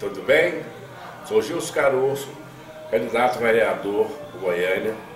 tudo bem? Sou Gilson Caroço, candidato a vereador do Goiânia.